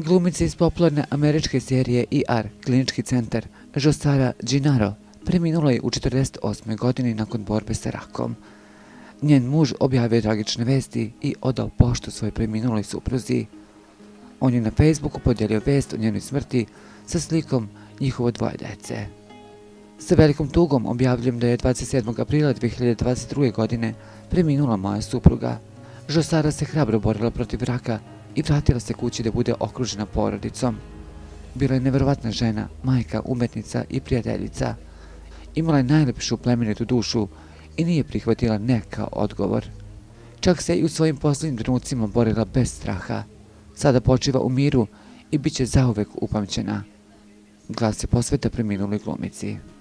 Glumica iz popularne američke serije ER, klinički centar, Josara Gennaro, preminula je u 48. godini nakon borbe sa rakom. Njen muž objavio je tragične vesti i odao poštu svojoj preminuloj supruzi. On je na Facebooku podijelio vest o njenoj smrti sa slikom njihovo dvoje dece. Sa velikom tugom objavljujem da je 27. aprila 2022. godine preminula moja supruga. Josara se hrabro borila protiv raka i vratila se kući da bude okružena porodicom. Bila je neverovatna žena, majka, umetnica i prijateljica. Imala je najlepšu plemenitu dušu i nije prihvatila ne kao odgovor. Čak se i u svojim posljednjim trenucima borila bez straha. Sada počiva u miru i bit će zauvek upamćena. Glas se posveta preminuloj glumici.